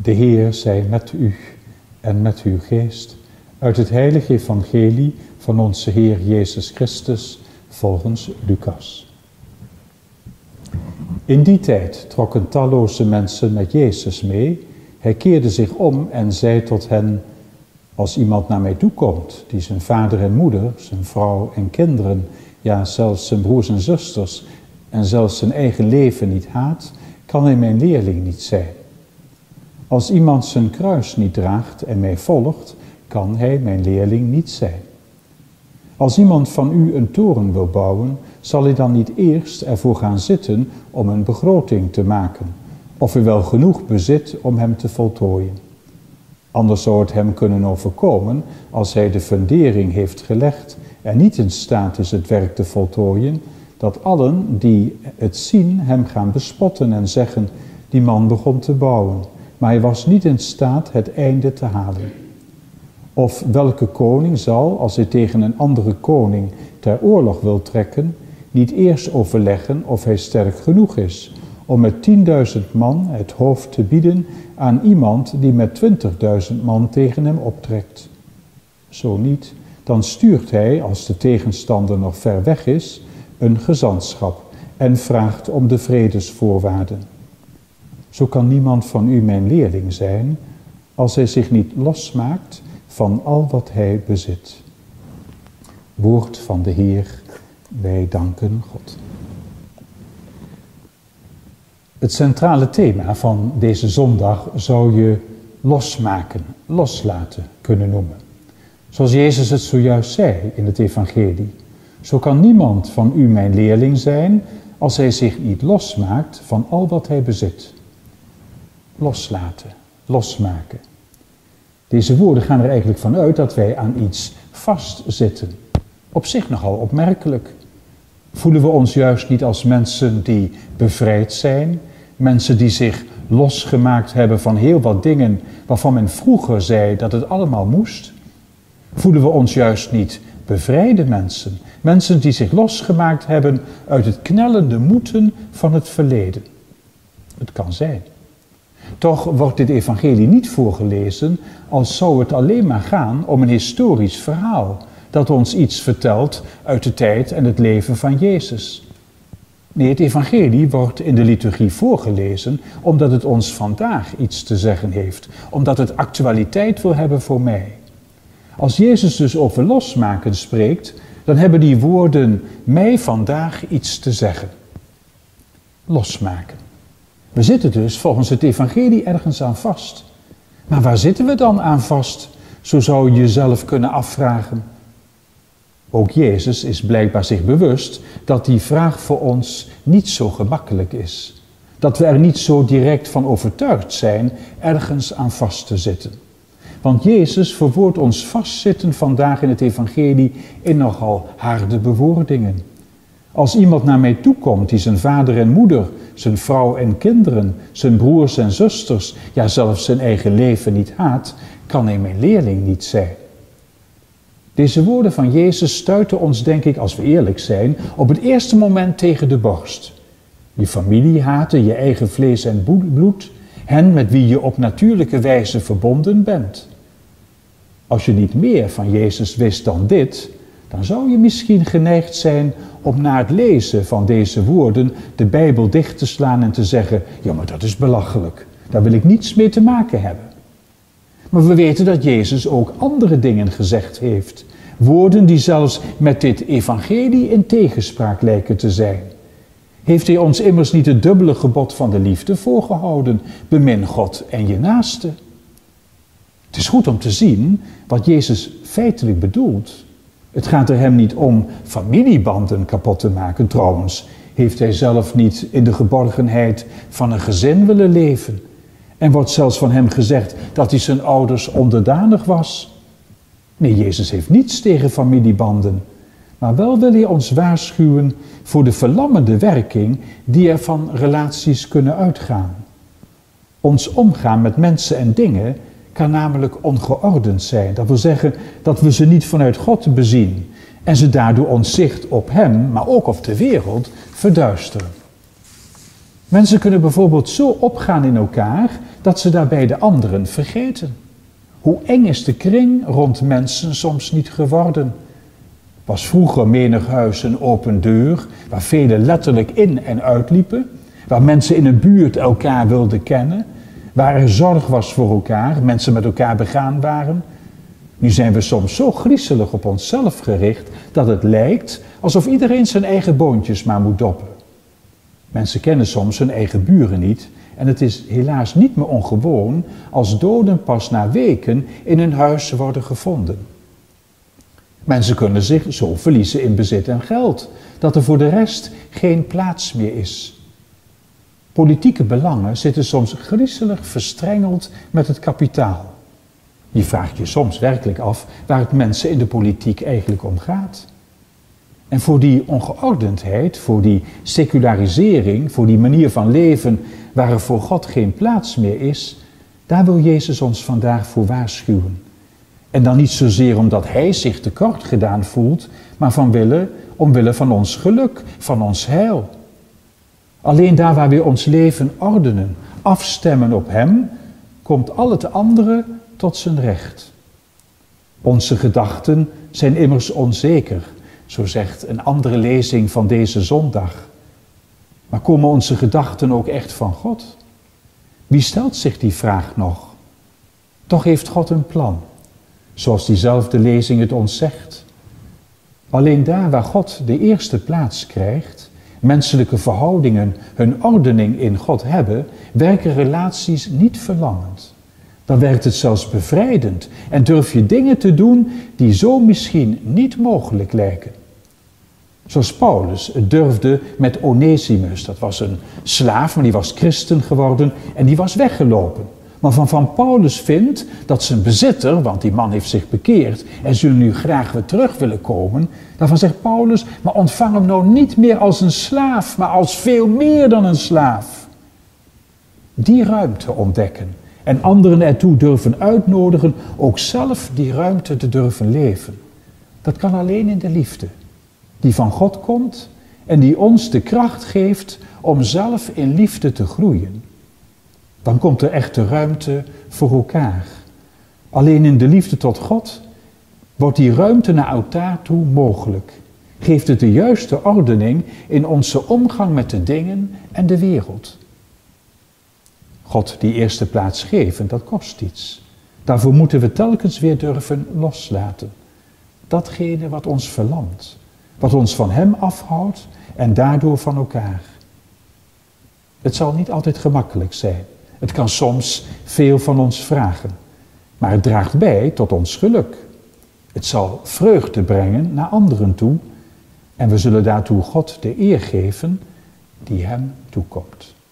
De Heer zij met u en met uw geest, uit het heilige evangelie van onze Heer Jezus Christus, volgens Lucas. In die tijd trokken talloze mensen met Jezus mee. Hij keerde zich om en zei tot hen: als iemand naar mij toe komt, die zijn vader en moeder, zijn vrouw en kinderen, ja zelfs zijn broers en zusters en zelfs zijn eigen leven niet haat, kan hij mijn leerling niet zijn. Als iemand zijn kruis niet draagt en mij volgt, kan hij mijn leerling niet zijn. Als iemand van u een toren wil bouwen, zal hij dan niet eerst ervoor gaan zitten om een begroting te maken, of hij wel genoeg bezit om hem te voltooien. Anders zou het hem kunnen overkomen als hij de fundering heeft gelegd en niet in staat is het werk te voltooien, dat allen die het zien hem gaan bespotten en zeggen: die man begon te bouwen, maar hij was niet in staat het einde te halen. Of welke koning zal, als hij tegen een andere koning ter oorlog wil trekken, niet eerst overleggen of hij sterk genoeg is om met 10.000 man het hoofd te bieden aan iemand die met 20.000 man tegen hem optrekt? Zo niet, dan stuurt hij, als de tegenstander nog ver weg is, een gezantschap en vraagt om de vredesvoorwaarden. Zo kan niemand van u mijn leerling zijn, als hij zich niet losmaakt van al wat hij bezit. Woord van de Heer, wij danken God. Het centrale thema van deze zondag zou je losmaken, loslaten kunnen noemen. Zoals Jezus het zojuist zei in het evangelie. Zo kan niemand van u mijn leerling zijn als hij zich niet losmaakt van al wat hij bezit. Loslaten, losmaken. Deze woorden gaan er eigenlijk van uit dat wij aan iets vastzitten. Op zich nogal opmerkelijk. Voelen we ons juist niet als mensen die bevrijd zijn, mensen die zich losgemaakt hebben van heel wat dingen waarvan men vroeger zei dat het allemaal moest? Voelen we ons juist niet bevrijde mensen, mensen die zich losgemaakt hebben uit het knellende moeten van het verleden? Het kan zijn. Toch wordt dit evangelie niet voorgelezen als zou het alleen maar gaan om een historisch verhaal dat ons iets vertelt uit de tijd en het leven van Jezus. Nee, het evangelie wordt in de liturgie voorgelezen omdat het ons vandaag iets te zeggen heeft, omdat het actualiteit wil hebben voor mij. Als Jezus dus over losmaken spreekt, dan hebben die woorden mij vandaag iets te zeggen. Losmaken. We zitten dus volgens het evangelie ergens aan vast. Maar waar zitten we dan aan vast? Zo zou je jezelf kunnen afvragen. Ook Jezus is blijkbaar zich bewust dat die vraag voor ons niet zo gemakkelijk is. Dat we er niet zo direct van overtuigd zijn ergens aan vast te zitten. Want Jezus verwoordt ons vastzitten vandaag in het evangelie in nogal harde bewoordingen. Als iemand naar mij toe komt die zijn vader en moeder, zijn vrouw en kinderen, zijn broers en zusters, ja zelfs zijn eigen leven niet haat, kan hij mijn leerling niet zijn. Deze woorden van Jezus stuiten ons, denk ik, als we eerlijk zijn, op het eerste moment tegen de borst. Je familie haten, je eigen vlees en bloed, hen met wie je op natuurlijke wijze verbonden bent. Als je niet meer van Jezus wist dan dit, dan zou je misschien geneigd zijn om na het lezen van deze woorden de Bijbel dicht te slaan en te zeggen: ja, maar dat is belachelijk, daar wil ik niets mee te maken hebben. Maar we weten dat Jezus ook andere dingen gezegd heeft. Woorden die zelfs met dit evangelie in tegenspraak lijken te zijn. Heeft hij ons immers niet het dubbele gebod van de liefde voorgehouden? Bemin God en je naaste. Het is goed om te zien wat Jezus feitelijk bedoelt. Het gaat er hem niet om familiebanden kapot te maken. Trouwens, heeft hij zelf niet in de geborgenheid van een gezin willen leven. En wordt zelfs van hem gezegd dat hij zijn ouders onderdanig was. Nee, Jezus heeft niets tegen familiebanden. Maar wel wil hij ons waarschuwen voor de verlammende werking die er van relaties kunnen uitgaan. Ons omgaan met mensen en dingen kan namelijk ongeordend zijn. Dat wil zeggen dat we ze niet vanuit God bezien en ze daardoor ons zicht op hem, maar ook op de wereld, verduisteren. Mensen kunnen bijvoorbeeld zo opgaan in elkaar dat ze daarbij de anderen vergeten. Hoe eng is de kring rond mensen soms niet geworden? Was vroeger menig huis een open deur, waar velen letterlijk in en uitliepen, waar mensen in een buurt elkaar wilden kennen, waar er zorg was voor elkaar, mensen met elkaar begaan waren. Nu zijn we soms zo griezelig op onszelf gericht, dat het lijkt alsof iedereen zijn eigen boontjes maar moet doppen. Mensen kennen soms hun eigen buren niet en het is helaas niet meer ongewoon als doden pas na weken in hun huis worden gevonden. Mensen kunnen zich zo verliezen in bezit en geld, dat er voor de rest geen plaats meer is. Politieke belangen zitten soms griezelig verstrengeld met het kapitaal. Je vraagt je soms werkelijk af waar het mensen in de politiek eigenlijk om gaat. En voor die ongeordendheid, voor die secularisering, voor die manier van leven waar er voor God geen plaats meer is, daar wil Jezus ons vandaag voor waarschuwen. En dan niet zozeer omdat Hij zich tekort gedaan voelt, maar omwille van ons geluk, van ons heil. Alleen daar waar we ons leven ordenen, afstemmen op Hem, komt al het andere tot zijn recht. Onze gedachten zijn immers onzeker, zo zegt een andere lezing van deze zondag. Maar komen onze gedachten ook echt van God? Wie stelt zich die vraag nog? Toch heeft God een plan, zoals diezelfde lezing het ons zegt. Alleen daar waar God de eerste plaats krijgt, menselijke verhoudingen hun ordening in God hebben, werken relaties niet verlangend. Dan werkt het zelfs bevrijdend en durf je dingen te doen die zo misschien niet mogelijk lijken. Zoals Paulus het durfde met Onesimus. Dat was een slaaf, maar die was christen geworden en die was weggelopen. Maar van Paulus vindt dat zijn bezitter, want die man heeft zich bekeerd en zullen nu graag weer terug willen komen. Daarvan zegt Paulus, maar ontvang hem nou niet meer als een slaaf, maar als veel meer dan een slaaf. Die ruimte ontdekken en anderen ertoe durven uitnodigen, ook zelf die ruimte te durven leven. Dat kan alleen in de liefde, die van God komt en die ons de kracht geeft om zelf in liefde te groeien. Dan komt er echte ruimte voor elkaar. Alleen in de liefde tot God wordt die ruimte naar elkaar toe mogelijk. Geeft het de juiste ordening in onze omgang met de dingen en de wereld. God die eerste plaats geven, dat kost iets. Daarvoor moeten we telkens weer durven loslaten. Datgene wat ons verlamt, wat ons van Hem afhoudt en daardoor van elkaar. Het zal niet altijd gemakkelijk zijn. Het kan soms veel van ons vragen, maar het draagt bij tot ons geluk. Het zal vreugde brengen naar anderen toe en we zullen daartoe God de eer geven die Hem toekomt.